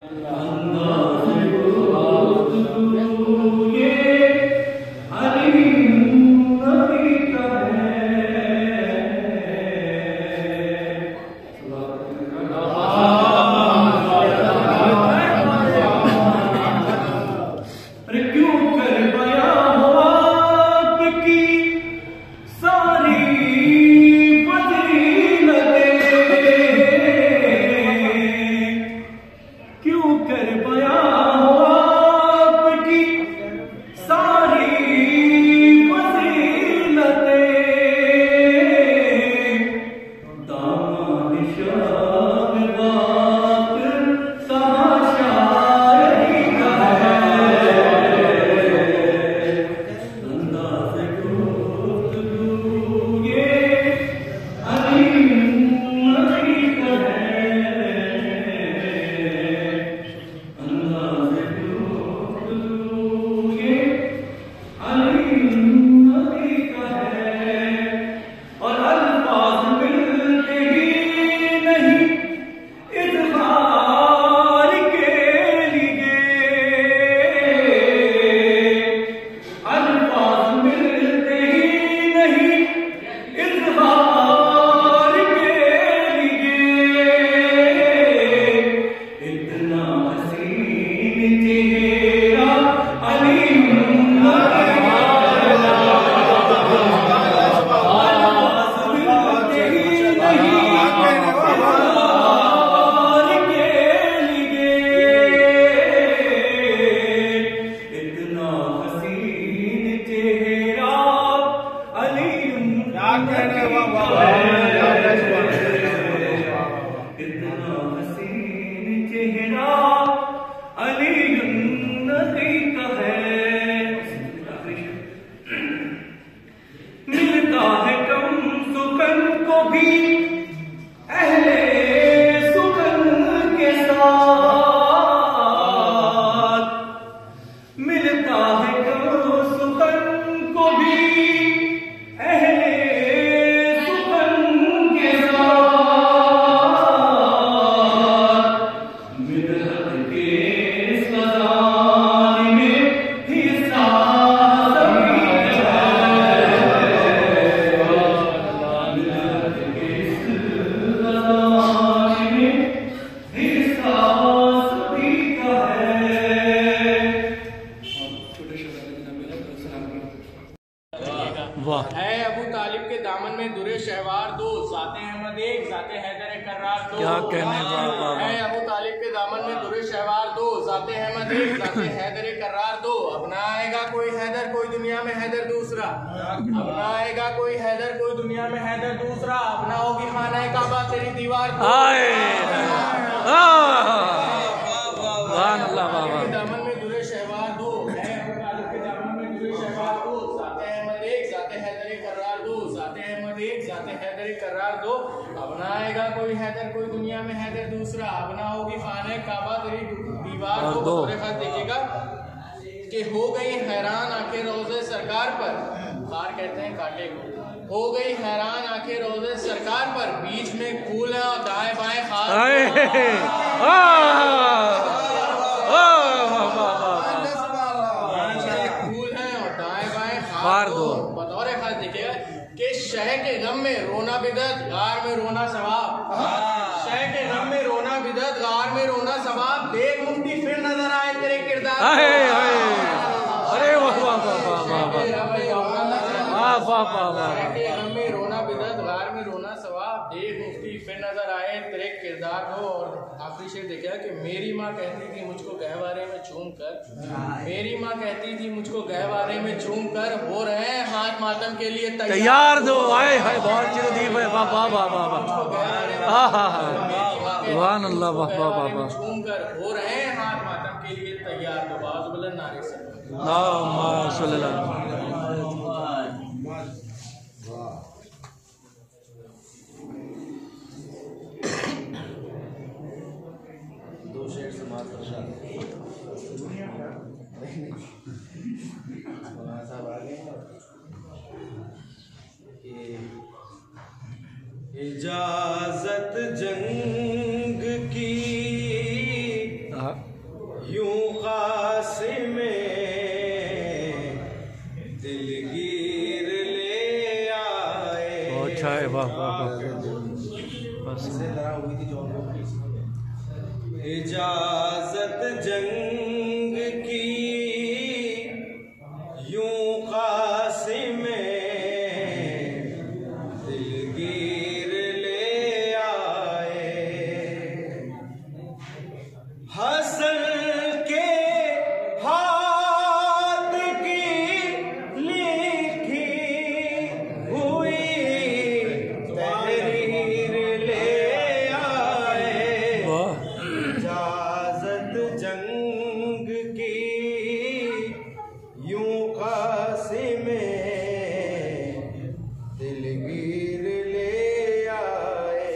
है अबू तालिब के दामन में दुरे शहवार दो, जाते अहमद एक, जाते हैदर करार दो। क्या कहने वाला है अबू तालिब के दामन में दुरे शहवार दो, जाते अहमद एक, जाते हैदर करार दो। अपना आएगा कोई हैदर, कोई दुनिया में हैदर दूसरा। अपना आएगा कोई हैदर, कोई दुनिया में हैदर दूसरा। अपना होगी खाना काबा तेरी दीवार दो। दामन में दुरे शहवार दो, है अबू तालिब के दामन में दुरे शहवार दो, जाते अहमद एक, जाते हैदर करार दो। जाते अहमद एक, जाते हैदर करार दो। अपना आएगा कोई हैदर, कोई दुनिया में हैदर दूसरा। अपना होगी खाना काबा तेरी दीवार दो। खत देखिएगा कि हो गई हैरान आंखें रोज़े सरकार पर, खार कहते हैं काटे को। हो गई हैरान आंखें रोज़े सरकार पर, बीच में फूल है और दाएं बाएं खार। फूल है और दाएं बाएं खार दो। बतौर खास देखिएगा कि शह के गम में रोना बिदत, गार में रोना सवाब। शह के गम में रोना बिदत, गार में रोना सवाब। देख मुफ्ती फिर नजर आए तेरे किरदार। अरे वाह वाह वाह वाह में रोना बिदत, गार में रोना सवाब। देख मुफ्ती फिर नजर आए तेरे किरदार को। और आखिरी शेर देखा कि मेरी माँ कहती थी मुझको गहवारे में चूम कर। मेरी माँ कहती थी मुझको गहवारे में चूम कर। हो रहे हैं हाथ मातम के लिए तैयार दो। आए हाय बहुत चिरदीप है। वाह वाह वाह वाह वाह अल्लाह वाह वाह वाह वाह। चूम कर हो रहे हैं हाथ मातम के लिए तैयार। तो बाज़ बुलंद नारे से दो शेर समाप्त कर इजाजत जंग की यूं खास में दिलगीर ले आए। अच्छा है, वाह वाह वाह। बस हुई थी जो इजाजत जंग की यूं खास में दिलगीर ले आए। हसन के हाथ की लिखी हुई तहरीर ले आए। वाह इजाजत जंग की यूं कासे में दिलगीर ले आए।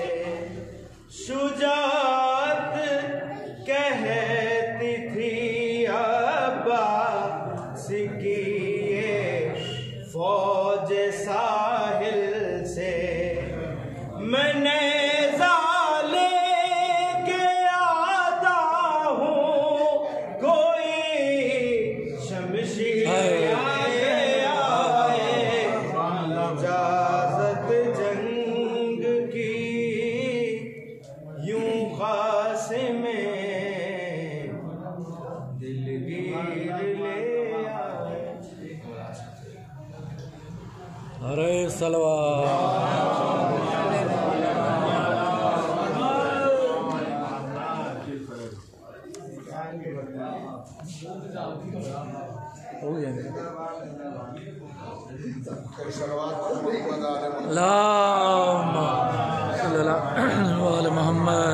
शुजात कहती थी अब्बास की ये फौज साहिल से। मैंने इजाजत जंग की यूं खास में दिलगीर ले आए। अरे सलवार हो गया। अल्लाहुम्मा मोहम्मद।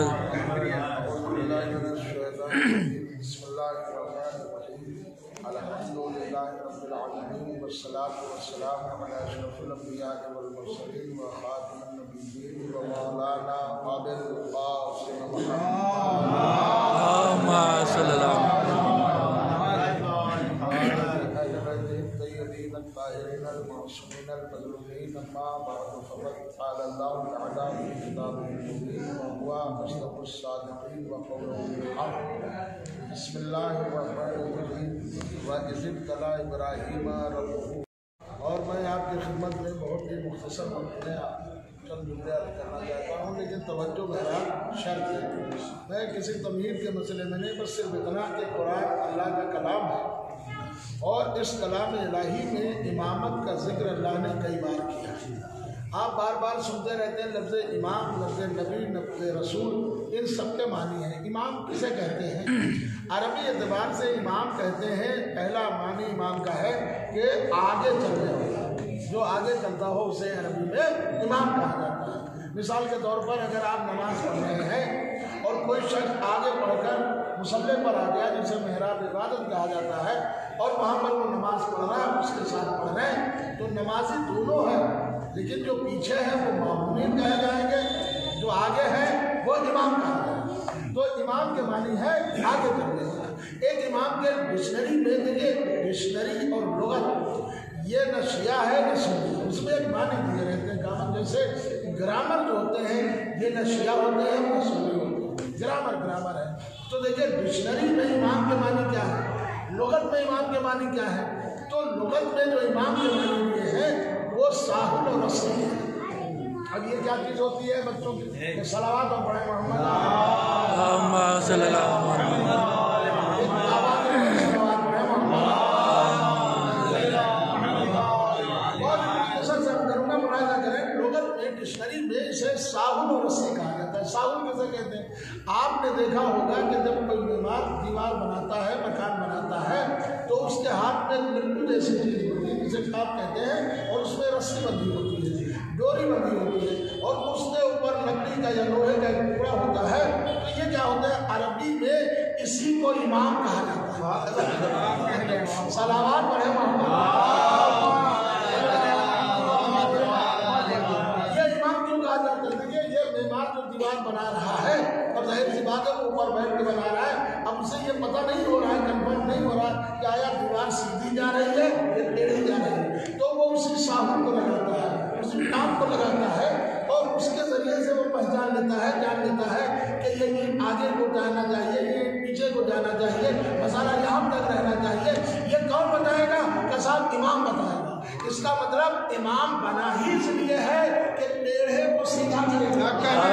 और मैं आपकी खिदमत में बहुत ही मुख्तसर चंद जुमले करना चाहता हूँ, लेकिन तवज्जो मेरा शर्त है। मैं किसी तमहीद के मसले में नहीं, बस सिर्फ इतना कि कुरान अल्लाह का कलाम है और इस कलाम इलाही में इमामत का जिक्र अल्लाह ने कई बार किया है। आप बार बार सुनते रहते हैं लफ्ज़ इमाम, लफ्ज़ नबी, लफ्ज़ रसूल, इन सब के मानी हैं। इमाम किसे कहते हैं? अरबी एतबार से इमाम कहते हैं, पहला मानी इमाम का है कि आगे चलने वाला, जो आगे चलता हो उसे अरबी में इमाम कहा जाता है। मिसाल के तौर पर अगर आप नमाज पढ़ रहे हैं और कोई शख्स आगे बढ़कर मुसल्ले पर आ गया, जिसे मेहराब इबादत कहा जाता है, और वहाँ पर वो नमाज पढ़ रहा है, उसके साथ पढ़ रहे हैं, तो नमाजी दोनों है, लेकिन जो पीछे है वो मामूमीन कहे जाएंगे, जो आगे है वो इमाम कहा जाएगा। तो इमाम के मानी है आगे चलने वाला। एक इमाम के डिक्शनरी में देखिए, डिक्शनरी और लुगत ये न शिया है न सुन्नी, उसमें एक मानी दिए रहते हैं। ग्रामर जैसे ग्रामर जो होते हैं ये न शिया होते हैं न सुन्नी होते हैं, ग्रामर है। तो देखिए डिक्शनरी में इमाम के मानी क्या है, लुगत में इमाम के मानी क्या है। तो लुगत में जो इमाम के मानी ये है वो साहुल और रस्सी है। अब ये क्या चीज़ होती है बच्चों की? सलावत और पढ़े मोहम्मद डिक्शनरी में इसे साहुल और रस्सी कहा जाता है। साहुल किसे कहते हैं? आपने देखा होगा कि जब कोई बीमार दीवार बनाता है, मकान बनाता है, तो उसके हाथ में लड्डू जैसी चीज होती है जिसे आप कहते हैं, और उसमें रस्सी बंधी होती है, डोरी बंधी होती है, और उसके ऊपर लकड़ी का या लोहे का टुकड़ा होता है। तो ये क्या होता है? अरबी में इसी को इमाम कहा जाता है। सलावत पढ़े मोहम्मद। दीवार बना रहा है और जाहिर सी बात है वो ऊपर बैठ के बना रहा है। अब उसे ये पता नहीं हो रहा है, कंफर्म नहीं हो रहा कि आया दीवार सीधी जा रही है या टेढ़ी जा रही है। तो वो उसी साहुल को लगाता है, उसी नाम को लगाता है, और उसके जरिए से वो पहचान लेता है, जान लेता है कि ये आगे को जाना चाहिए, ये पीछे को जाना चाहिए, मसाला यहाँ तक रहना चाहिए। ये कौन बताएगा? कि साहब इमाम बताएगा। इसका मतलब इमाम बना ही इसलिए है कि टेढ़े को सीधा करेगा।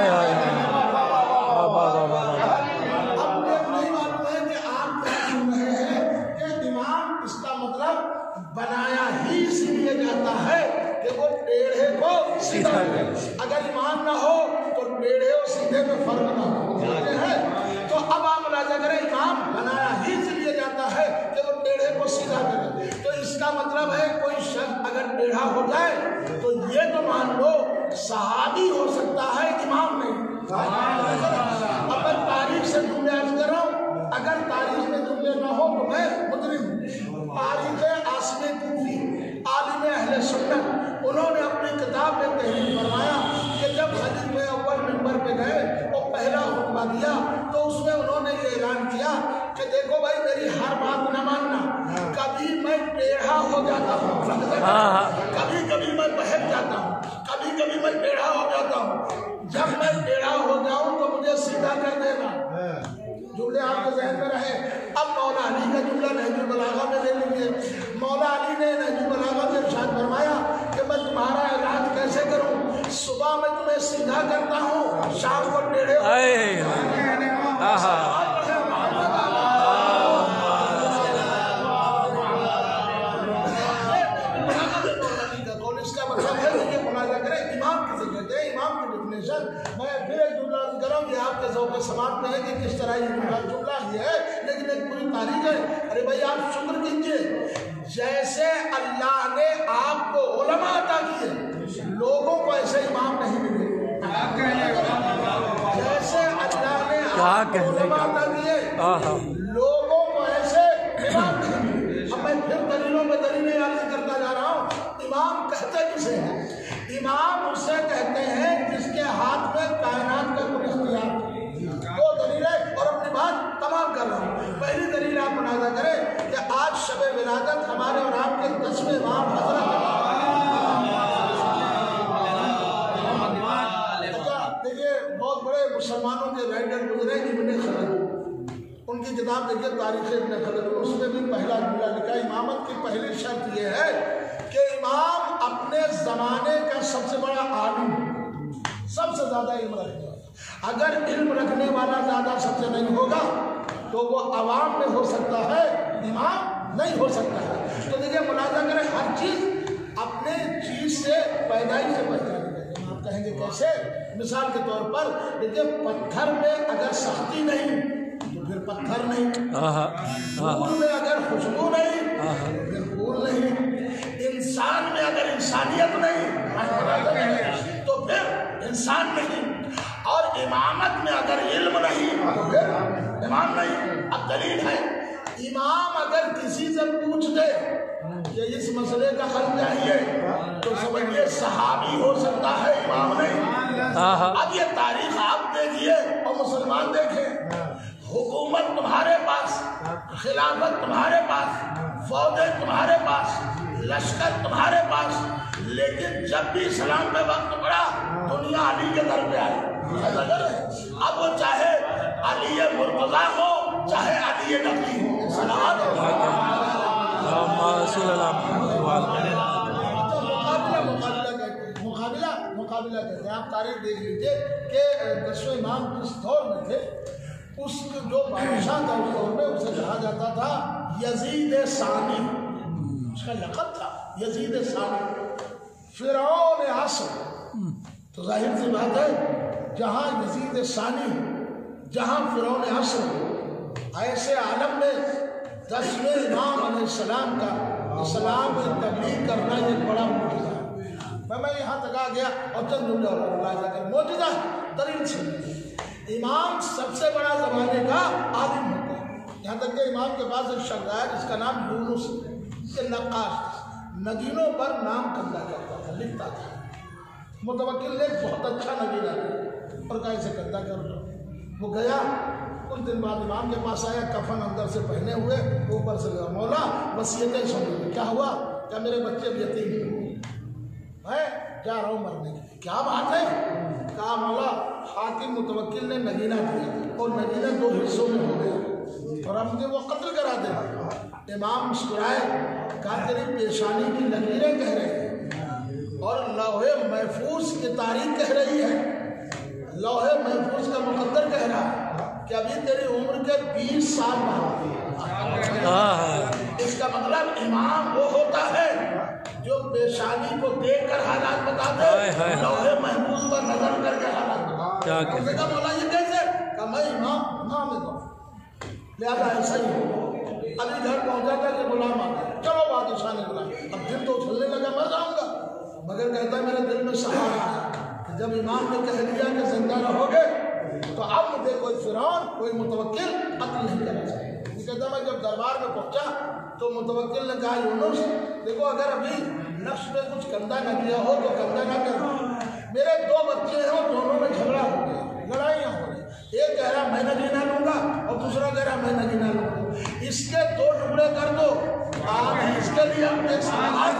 अब ये नहीं मालूम है कि आप क्या सुन रहे हैं कि इमाम, इसका मतलब बनाया ही इसलिए जाता है कि वो टेढ़े को सीधा करे। अगर इमाम ना हो तो टेढ़े और सीधे में फर्क ना हो, तो अब आप मुलाजा करें, इमाम बनाया ही इसलिए जाता है कि वो टेढ़े को सीधा करे। तो इसका मतलब है कोई शख्स अगर टेढ़ा हो जाए तो ये तो मान लो सहाबी हो सकता है, इमाम नहीं। अब मैं तारीख से जुमले अर्ज कर रहा हूँ, अगर तारीख में जुमले ना हो तो मैं मुजरिम। तारीख आसमे कूफी आलिम अहले सुन्नत, उन्होंने अपनी किताब में तहरीर फरमाया कि जब खलीफे अव्वल मिंबर पे गए तो पहला खुतबा दिया तो उसमें उन्होंने ये ऐलान किया कि देखो भाई, मेरी हर बात न मानना, कभी मैं टेढ़ा हो जाता हूँ, कभी कभी मैं बहक जाता हूँ, कभी कभी मैं टेढ़ा हो जाता हूँ। जब मैं टेढ़ा हो जाऊँ तो मुझे सीधा कर देना। जुमले आपके ज़हन में रहे। अब मौला अली का जुमला नहजुल बलागा में ले लीजिए। मौला अली ने नहजुल बलागा में इरशाद फरमाया कि मैं तुम्हारा इलाज कैसे करूं? सुबह में तुम्हें सीधा करता हूं, शाम को टेढ़े इसका मतलब है कि मुलाजा करें। इमाम किसे कहते हैं? इमाम की डेफिनेशन मैं फिर एक जुमला करूँ कि आपके ज़ौक़ समात में है कि किस तरह ये जुमला ही है, लेकिन एक पूरी तारीख है। अरे भाई, आप शुक्र कीजिए, जैसे अल्लाह ने आपको उलमा अता किए, लोगों को ऐसे इमाम नहीं मिले। जैसे अल्लाह ने आपको उलमा अता किए, लोगों को ऐसे इमाम नहीं मिले। अब मैं फिर दलीलों में दलीलें अर्ज़ करता जा रहा हूँ। इमाम कहते किसे हैं? इमाम उसे कहते हैं जिसके हाथ में कायनात का कुल इख्तियार। दो दलील है और अपनी बात तमाम कर रहा हूँ। पहली दलील आप मुलाजा करें कि आज शब विलादत हमारे और आपके 10वें इमाम हज़रत, देखिए बहुत बड़े मुसलमानों के राइटर गुजरे इब्ने खलद, उनकी किताब देखिए तारीख़ इब्ने खलद, उसमें भी पहला जुमला लिखा, इमामत की पहली शर्त यह है कि इमाम अपने ज़माने का सबसे बड़ा आलिम, सबसे ज़्यादा इल्म रखने वाला। अगर इल्म रखने वाला ज़्यादा सबसे नहीं होगा तो वो अवाम में हो सकता है, इमाम नहीं हो सकता है। तो देखिए मुलाजा करें, हर चीज़ अपने चीज़ से पैदाइश से पहचानी जाती है। आप कहेंगे कैसे? मिसाल के तौर पर देखिए, पत्थर में अगर सख्ती नहीं तो फिर पत्थर नहीं, फूल में अगर खुशबू नहीं तो फिर फूल नहीं, इंसान में अगर इंसानियत नहीं तो फिर इंसान नहीं, और इमामत में अगर इल्म नहीं तो फिर इमाम नहीं। अब दलील है, इमाम अगर किसी से पूछ दे कि इस मसले का हल चाहिए तो समझिए सहाबी हो सकता है, इमाम नहीं। अब ये तारीख आप देखिए और मुसलमान देखें, हुकूमत तुम्हारे पास, खिलाफत तुम्हारे पास, फौजें तुम्हारे पास, लश्कर तुम्हारे पास, लेकिन जब भी इस्लाम में वक्त पड़ा दुनिया अली के दर पे आई। अब वो चाहे अली मुर्तज़ा हो चाहे अली नबी हो, मुकाबला कहते हैं। आप तारीख देख लीजिए कि 10वें इमाम किस दौर में थे। उस जो बादशाह था उस दौर में उसे कहा जाता था यजीद सानी, उसका लक़ब था यजीद सानी, फ़िरौन असर। तो जाहिर सी बात है, जहाँ यजीद सानी, जहाँ फ़िरौन असर, ऐसे आलम में 10वें इमाम अलैहिस्सलाम का इस्लाम की तबलीग करना ये बड़ा मुआजिज़ा है। मैं यहाँ तक आ गया और चंद जुमले और मौजूदा दलील से इमाम सबसे बड़ा ज़माने का आलिम होता है। यहाँ तक कि इमाम के पास एक शख्स है जिसका नाम यूनुस, ये नक्काश, नगीनों पर नाम कब्जा करता था, लिखता था। मुतवक्किल ने बहुत अच्छा नगीना किया और कैसे कब्जा कर दो। वो गया, कुछ दिन बाद इमाम के पास आया, कफन अंदर से पहने हुए, ऊपर से गया, मौला वसीयतें सुन। क्या हुआ? क्या मेरे बच्चे यतीम है, जा रहा हूँ मरने के लिए। क्या बात है? कहा मौला हाकिम मुतवक्किल ने नगीना दिया और नगीना 2 हिस्सों में हो गया। और हम मुझे वो कत्ल करा देंगे। इमाम मुस्कुराए, कहा तेरी पेशानी की लकीरें कह रही हैं और लौहे महफूज की तारीख कह रही है, लौहे महफूज का मुकद्दर कह रहा है कि अभी तेरी उम्र के 20 साल बाकी है। इसका मतलब इमाम वो होता है जो पेशानी को देखकर हालात बताता है, लौहे महफूज पर नजर करके हालात बताता है। उसने कहा मौला ये कैसे? कहा मैं इमाम लिहाजा ऐसा ही हो। अभी घर पहुंचा था कि गुलाम आ गया, चलो बादशाह ने बुलाया। अब दिल तो उछलने लगा, मैं जाऊंगा, मगर कहता है मेरे दिल में सहारा आया कि जब इमाम ने कह दिया कि जिंदा रहोगे तो अब मुझे कोई फिरौन कोई मुतवक्किल कत्ल नहीं करना चाहिए। कहता मैं जब दरबार में पहुंचा तो मुतवक्किल ने कहा यूनुस देखो अगर अभी नफ्स में कुछ कंधा न किया हो तो कंधा ना करना। मेरे 2 बच्चे हैं और दोनों में झगड़ा हो गया, लड़ाइयाँ हो रही। एक कह रहा मैं नगीना लूंगा और दूसरा कह रहा मैं नगीना लूंगा। इसके 2 टुकड़े कर दो, आप इसके लिए अपने समाज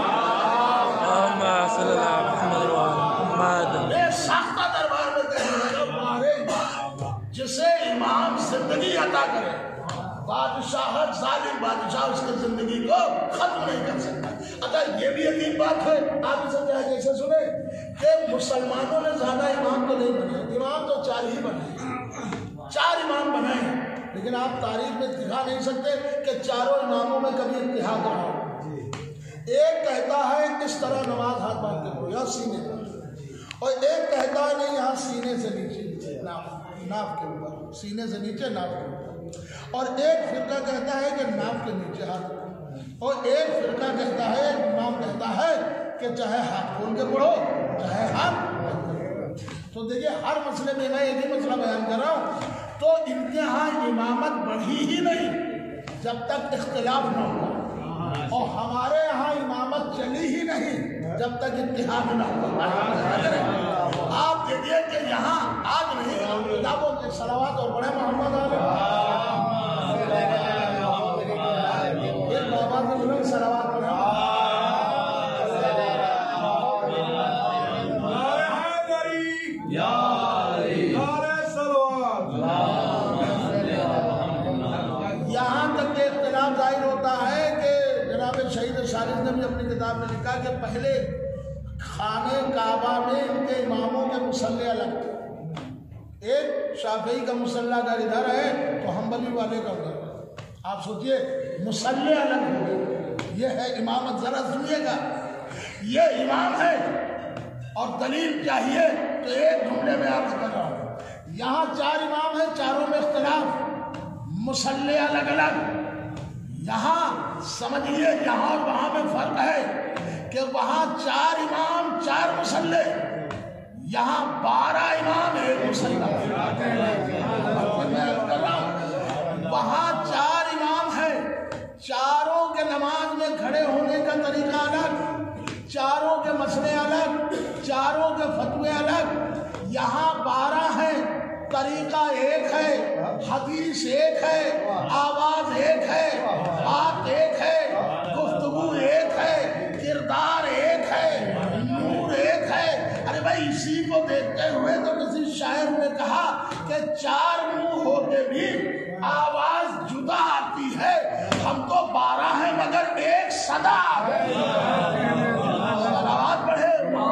साख्ता दरबार में कहने जिसे इमाम जिंदगी अता करे, बादशाह जालिम बादशाह उसकी जिंदगी को खत्म नहीं कर सकता। अगर ये भी अजीब बात है, आप इसे जैसे सुने कि मुसलमानों ने ज्यादा इमाम तो नहीं बनाए, इमाम तो 4 ही बनाए, 4 इमाम बनाए, लेकिन आप तारीख में दिखा नहीं सकते कि चारों इमामों में कभी इत्तेहाद रहा। एक कहता है किस तरह नमाज हाथ बांध के पढ़ो या सीने पर, और एक कहता है नहीं यहाँ सीने से नीचे नाफ के ऊपर, सीने से नीचे नाफ के ऊपर, और एक फिरका कहता है कि नाफ के नीचे हाथ, और एक फिरका कहता है, इमाम कहता है कि चाहे हाथ खोल के पढ़ो चाहे हाथ बंद करो। तो देखिए हर मसले में मैं एक ही मसला बयान कर रहा हूँ। तो इनके यहाँ इमामत बढ़ी ही नहीं जब तक इख्तिलाफ न होगा, और हमारे यहाँ इमामत चली ही नहीं जब तक इत्तेहाद न होगा। आप देखिए कि यहाँ आज नहीं किताबों के सलावत और बड़े मोहम्मद एक बाबा के लोग सलावत यहाँ तक के इख्तिलाफ जाहिर होता है कि जनाब शहीद शालिद ने भी अपनी किताब में लिखा कि पहले खाने काबा में इनके इमामों के मुसल्ले अलग थे। एक शाफी का मुसल्ला अगर इधर है तो हम्बली वाले का उधर। आप सोचिए मुसल्ले अलग हो गए। ये है इमामत, जरा सुनिएगा, ये इमाम है और दलील चाहिए तो एक जुमले में आपसे कर रहा हूँ। यहाँ 4 इमाम है, चारों में इख्तिलाफ, मुसल्ले अलग अलग। यहाँ समझिए यहाँ और वहाँ में फर्क है कि वहाँ 4 इमाम 4 मुसल्ले, यहाँ 12 इमाम 1 मुसल्ला। वहाँ 4 इमाम है, चारों के नमाज में खड़े होने का तरीका अलग, चारों के मसले अलग, चारों के फतवे अलग। यहाँ 12 है, तरीका एक है, हदीस एक है, आवाज एक है, बात एक है, गुफ्तगू एक है, किरदार एक है, नूर एक है। अरे भाई इसी को देखते हुए तो किसी शायर ने कहा कि 4 मुंह होके भी आवाज जुदा आती है। हम तो 12 हैं मगर एक सदा आवाज बढ़े।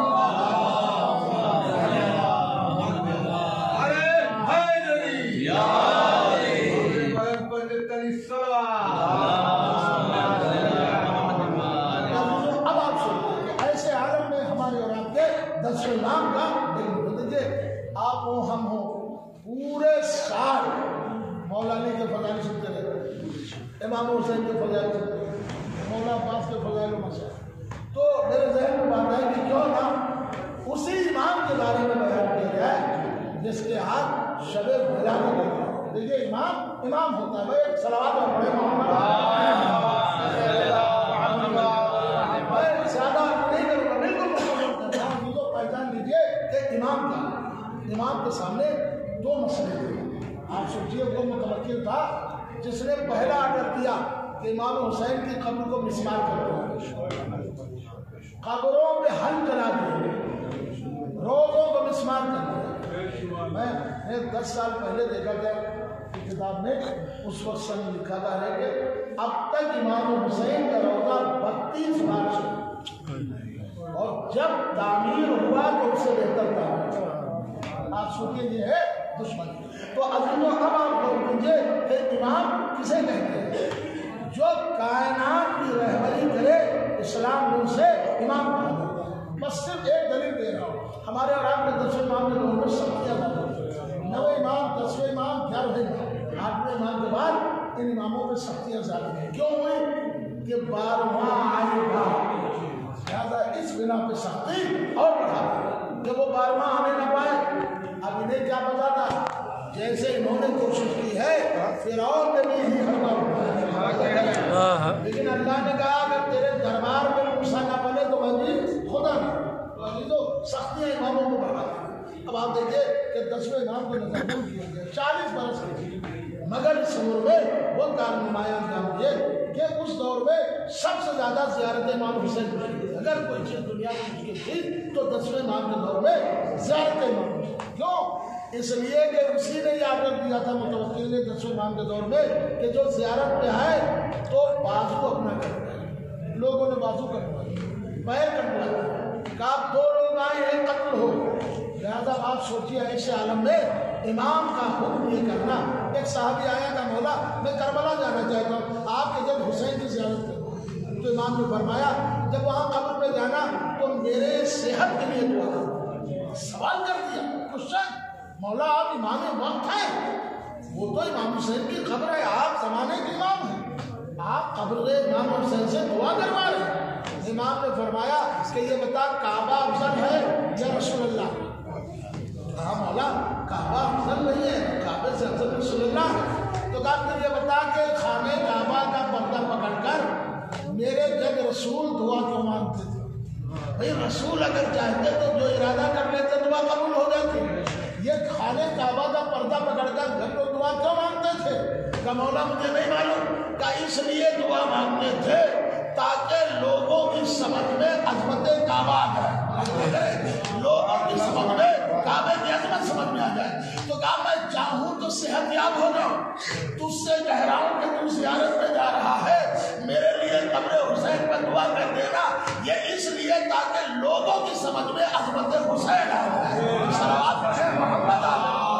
अब आप सुनिए ऐसे आलम में हमारे और आपके दर्शनाम का देखिए आप हो हम हो पूरे साल मौला अली के फजाइल सुनते रहते, इमाम हुसैन के फजाइल सुनते रहते, मौला अब्बास के फजाइल मशा। तो मेरे जहन में बात है कि क्यों ना उसी इमाम के बारे में बयान किया जाए जिसके हाथ शबे मिला के। देखिए इमाम होता है भाई, सलावत और बड़े मोहम्मद ज्यादा नहीं करूँगा, बिल्कुल तो पहचान लीजिए कि इमाम के सामने 2 मसले थे। आप सोचिए वो मुतवक्किल था जिसने पहला आर्डर दिया कि इमाम हुसैन की कब्र को मिसमार कर दो, कब्रों पे हल चला दिए, रोज़ों को मिसमार कर दिया। मैं 10 साल पहले देखा था किताब में उस वक्त सन लिखा था है कि अब तक इमाम हुसैन का रौज़ा 32 बार चला और जब तामीर हुआ तो उससे बेहतर तामीर। आप सोचिए ये है दुश्मन। तो अजीजों अब आप लोग लीजिए कि इमाम किसे कहते हैं? जो कायनात की रहबरी करे इस्लाम में उसे इमाम कहा जाता है। बस सिर्फ एक दलील दे रहा हूँ। हमारे और आपके 10वें इमाम के दौर में सख्तियाँ बंद हो, 9वें इमाम, 10वें इमाम, 11वें इमाम, 8वें इमाम के बाद इन इमामों में सख्तियाँ ज़्यादा हुई। क्यों हुई? कि 12वां आएगा, लिहाजा इस बिना पे सख्ती और बढ़ा कि वो 12वां आने ना पाए। अब इन्हें क्या पता था? जैसे इन्होंने कोशिश की है फिरौन ने भी यही हरबा उठाया, लेकिन अल्लाह ने कहा अगर तेरे दरबार में मूसा ना बने तो मैं भी खुदा नहीं। तो सख्तियाँ इमामों को बढ़ा दी। अब आप देखिए कि 10वें इमाम को नजरबंद किया गया 40 बरस के, मगर इस उम्र में वो कारनुमाया अंजाम दिए कि उस दौर में सबसे ज़्यादा ज़ियारत इमाम हुसैन की। अगर कोई चीज़ दुनिया में मुश्किल थी तो 10वें इमाम के दौर में ज़ियारत इमाम हुसैन। क्यों? इसलिए कि उसी ने आर्डर दिया था मुतवक्किल ने 10वें इमाम के दौर में कि जो ज़ियारत पे आए तो बाजू अपना कटवाए। लोगों ने बाजू कटवाए, पैर कटवाए, कहा 2 लोग आए हैं कत्ल हो। लिहाजा आप सोचिए ऐसे आलम में इमाम का हुक्म ये करना। एक साहबी आया था, मौला मैं करबला जाना चाहता हूँ, आपके जब हुसैन की ज़ियारत करो। तो इमाम ने फरमाया जब वहाँ कब्र पे जाना तो मेरे सेहत के लिए दुआ करो। सवाल कर दिया क्वेश्चन, मौला आप इमाम वक्त हैं, वो तो इमाम हुसैन की खबर है, आप ज़माने के इमाम हैं, आप कब्र इमाम हुसैन से दुआ करवा रहे हैं। इमाम ने फरमाया कि ये बता काबा अफजल है या रसूलुल्लाह? कहा मौला काबा अफजल नहीं है, काबे से अफजल रसूलुल्लाह है। तो कहा फिर ये बता कि खाने काबा का पर्दा पकड़कर मेरे जग रसूल दुआ क्यों मांगते थे? भाई रसूल अगर चाहते तो जो इरादा कर लेते दुआ कबूल हो जाती। ये खाने काबा का पर्दा पकड़कर घर को दुआ क्यों मांगते थे? का मौला मुझे नहीं मालूम, का इसलिए दुआ मांगते थे ताकि लोगों की समझ में अजमत काबा आ जाए, लोगों की समझ में काबे की अजमत समझ में आ जाए। तो कहा मैं चाहूँ तो सेहतयाब हो जाऊँ, तुझसे कह रहा हूँ कि तू ज़ियारत पे जा रहा है, मेरे लिए कब्र हुसैन पर दुआ कर देना। ये इसलिए ताकि लोगों की समझ में अजमत हुसैन आ जाए। सलावत है मोहम्मद।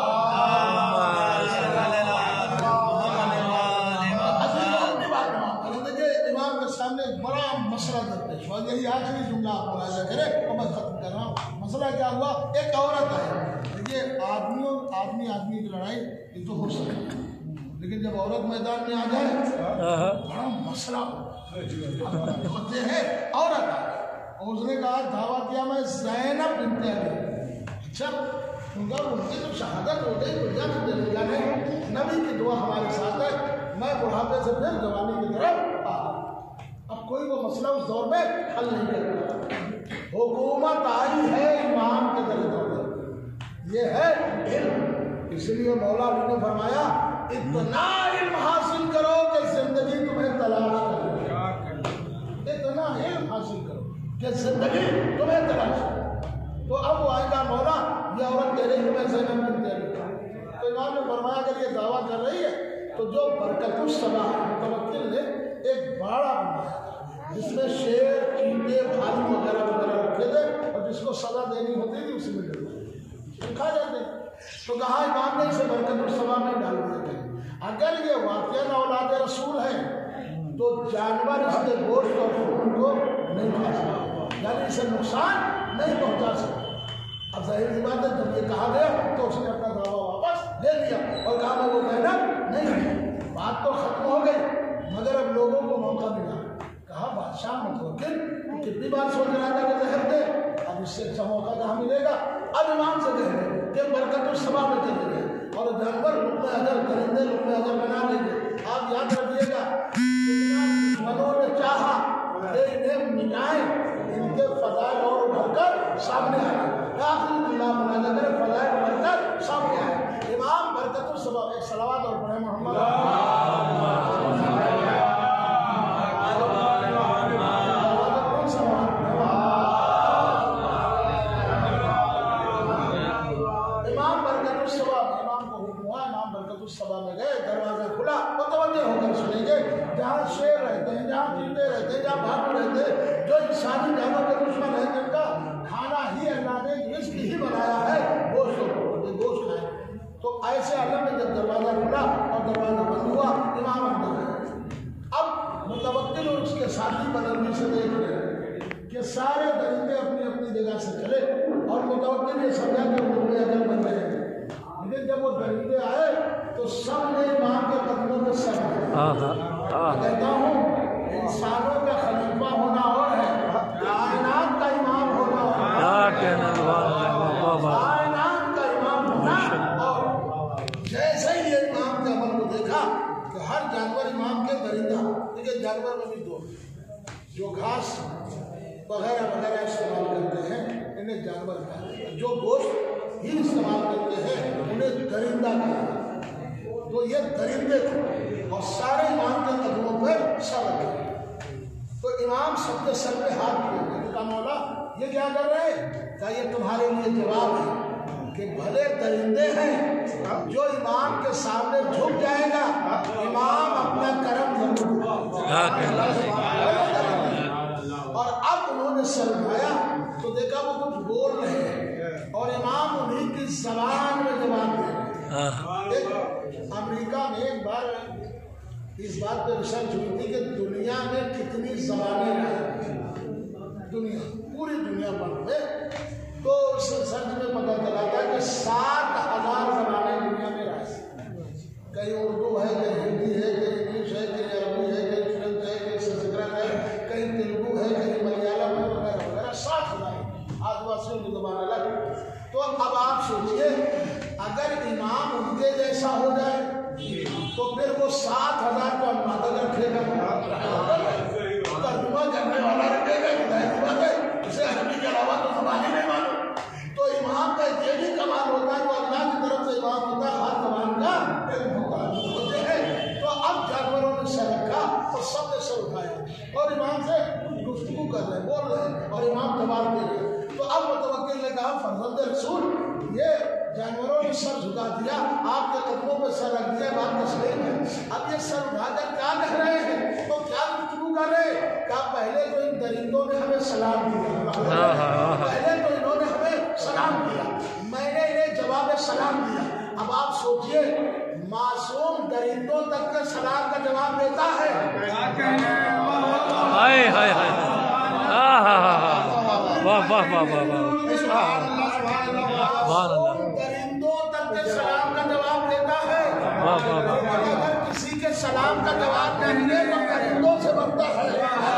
इमाम के सामने बड़ा मसला दरपेश हुआ, यही आखिरी जुमला आप मुलाहिजा करें और मैं खत्म कर रहा हूँ। मसला क्या हुआ? एक औरत है, देखिए आदमी की लड़ाई ये तो हो सकती है, लेकिन जब औरत मैदान में आ जाए बड़ा मसला होते हैं। औरत और उसने कहा दावा किया मैं ज़ैनब बिन्ते अली। अच्छा उनकी तो शहादत हो गई, दुनिया में नबी की दुआ हमारे साथ है, मैं बुढ़ापे से फिर जवानी की तरफ आ। अब कोई वो मसला उस दौर में हल नहीं कर रहा। हुकूमत आई है इमाम के दरबार में, ये है इल्म। इसलिए मौला अली ने फरमाया इतना इल्म हासिल करो कि जिंदगी तुम्हें तलाश करे। इतना इल्म हासिल करो कि जिंदगी तुम्हें तलाश करे। तो अब वो आएगा मौला ये औरत कह रही है मैं ज़ैनब बिन्त अली। तो इमाम ने फरमाया अगर ये दावा कर रही है तो जो बरकतुस सभा मुतवक्किल ने एक बाड़ा बनाया जिसमें शेर, चीते, भालू वगैरह रखे थे और जिसको सजा देनी होती थी उसी में खा जाते। तो कहा इमाम ने इसे बरकतुस सभा में डाल दिया। अगर ये वाक़ई औलाद रसूल है तो जानवर इसके गोश्त और खून को नहीं खा सकता, यानी इसे नुकसान नहीं पहुंचा सकता। अब जाहिर सी बात है जब ये कहा गया तो उसने अपना दावा वापस ले लिया और कहा मैं वो कहना नहीं। बात तो खत्म हो गई, मगर अब लोगों को मौका मिला। कहा बादशाह मुतवक्किल तो कितनी बार सोच रहा था कि जहर दे, अब इससे अच्छा मौका कहाँ मिलेगा। अब इमाम से कह रहे कि बरकतुस सभा में चले गए और जानवर लुक़्मे अजर, परिंदे लुक़्मे अजर बना लेंगे। आप याद रखिएगा दुश्मनों ने चाहा कि इन्हें मिटाएं, इनके फज़ाइल और भरकर सामने आए। आखिरी जुमला मुनाजा करें, फज़ाइल भरकर सामने आए। इमाम बरकतुस सभा एक सलावत और पढ़े मोहम्मद। इमाम बरकतुस सभा, इमाम को हुक्म हुआ, इमाम बरकतुस सभा में गए जीते रहते या भाग रहते, जो इंसानी जानों के दुश्मन है, जिनका खाना ही अल्लाह ने रिस्क ही बनाया है, गोश्त खाए। तो ऐसे अल्लाह ने जब दरवाजा खुला और दरवाजा बंद हुआ, इमाम अंदर है। अब मुतवक्किल और उसके साथी बदलने से देख रहे कि सारे दरिंदे अपनी अपनी जगह से चले और मुतवक्किल ये समझा कि उन्होंने अजल बन गए। लेकिन जब वो दरिंदे आए तो सब ने इमाम के कदमों में सर कहता हूँ, इंसानों का खलीफा होना और है, कायनात का इमाम होना और कायनात का इमाम होना। और जैसे ही ये इमाम के अमल को देखा कि हर जानवर इमाम के दरिंदा, देखिए जानवर में भी दो जो घास वगैरह वगैरह इस्तेमाल करते हैं, इन्हें जानवर कहते हैं। जो गोश्त ही इस्तेमाल करते हैं उन्हें दरिंदा कहते हैं। तो ये दरिंदे थे और सारे इमाम के कदमों पर सर रखे। तो इमाम सबके सर पे हाथ किए, कहा मौला ये क्या कर रहे हैं? क्या ये तुम्हारे लिए जवाब है कि भले दरिंदे हैं, जो इमाम के सामने झुक जाएगा, इमाम अपना कर्म जरूर। और अब उन्होंने सर उठाया तो देखा वो कुछ बोल रहे हैं और इमाम उन्हीं की जबान में जवाब दे रहे हैं। अमेरिका में एक बार इस बात पे रिसर्च हुई थी कि दुनिया में कितनी जबानें हैं, दुनिया पूरी दुनिया भर में। तो उस रिसर्च में पता चला था कि 7,000 जबानें दुनिया में रहे। कहीं उर्दू है, कहीं हिंदी है, कहीं इंग्लिश है, कहीं अरबी है, कहीं फ्रेंच है, कहीं संस्कृत है, कहीं तेलुगु है, कहीं मलयालम है, वगैरह वगैरह। 7,000 आदिवासियों की जबान अलग। तो अब आप सोचिए, अगर इमाम उनके जैसा हो जाए तो फिर वो 7,000 को अनुवादक रखेगा, तर्जुमा करने वाला रखेगा, उसे अरबी के अलावा तो जबान ही नहीं मालूम। तो इमाम का ये भी कमाल होता है, तो अल्लाह की तरफ से इमाम होता है, हर जबान का इल्म होते हैं। तो अब जानवरों ने सर रखा और सबने सर उठाया और इमाम से गुफ्तगू कर रहे, बोल रहे और इमाम जवाब दे रहे। तो अब मुतवक्किल ने कहा, फर्जंदे रसूल, ये जानवरों ने सर झुका दिया, आपके कदमों पे सर रख दिया, बात तस्लीम है। अब ये सर उठाकर क्या कह रहे हैं? तो क्या गुफ्तगू कर रहे? क्या पहले तो इन दरिंदों ने हमें सलाम दिया, पहले तो इन्होंने हमें सलाम दिया, मैंने इन्हें जवाब सलाम दिया। अब आप सोचिए, मासूम दरिंदों तक के सलाम का जवाब देता है। हाय हाय हाय, वाह वाह वाह वाह वाह, दरिंदों तक के सलाम का जवाब देता है। अगर किसी के सलाम का जवाब नहीं दे तो दरिंदों से बनता है।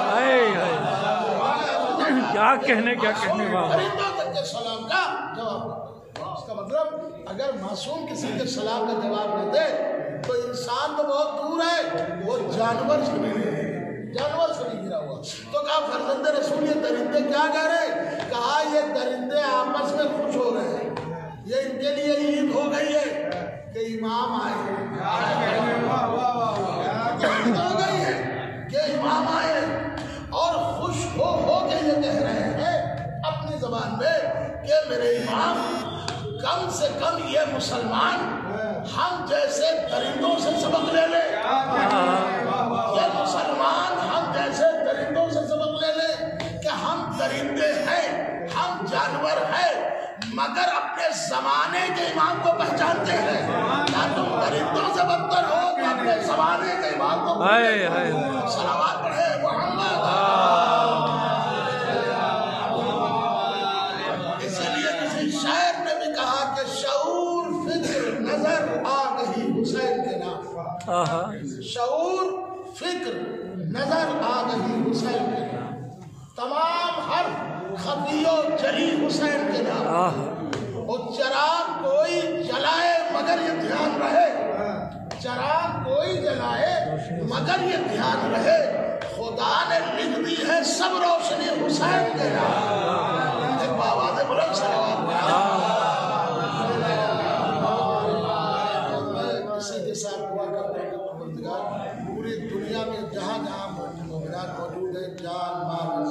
क्या कहने वाला, दरिंदों तक के सलाम का जवाब। इसका मतलब अगर मासूम किसी के सलाम का जवाब न दे तो इंसान तो बहुत दूर है, वो जानवर से भी गिरा हुआ। तो कहा, फर्जंदे रसूल, ये दरिंदे क्या कह रहे? कहा, ये दरिंदे आपस में खुश हो रहे हैं, ये इनके लिए ईद हो गई है कि इमाम आए, हो गई है कि इमाम आए। और खुश हो के ये कह रहे हैं अपनी जबान में कि मेरे इमाम, कम से कम ये मुसलमान हम जैसे दरिंदों से सबक ले ले, ये मुसलमान हम जैसे दरिंदों से सबक ले ले कि हम दरिंदे हैं, हम जानवर हैं, मगर अपने जमाने के इमाम को पहचानते हैं। क्या तुम दरिंदों से बदतर हो कि अपने जमाने के इमाम को? सलावत पढ़े मोहम्मद। इसलिए किसी शायर ने भी कहा कि शऊर फिक्र नजर आ गई हुसैन के नाम। शऊर फिक्र नजर आ गई हुसैन के नाम, तमाम हर खफियो जली हुसैन के नाम। और चराग कोई जलाए मगर ये ध्यान रहे, चराग कोई जलाए मगर ये ध्यान रहे, खुदा ने लिख दी है सब रोशनी हुसैन के नाम। एक बाबा ने बोला इसी के साथ दुआ करते हैं पूरी दुनिया में जहाँ जहाँ मोमिनात मौजूद है, जान माल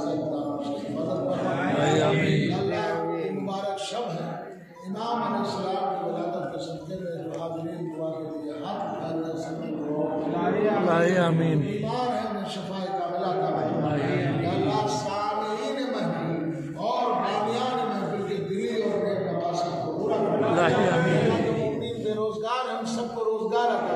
मुबारक शब है। इमाम अलैहिस्सलाम की विलादत के सदक़े में जो हाज़िरीन दुआ के लिए हाथ उठाकर सभी बीमार है, उन्हें शफ़ाए कामिला अता फरमा। या अल्लाह सामीन महफिल और बानियान महफिल के दिली और नेक नवासी को पूरा फरमा। बेरोजगार हम सबको रोजगार अता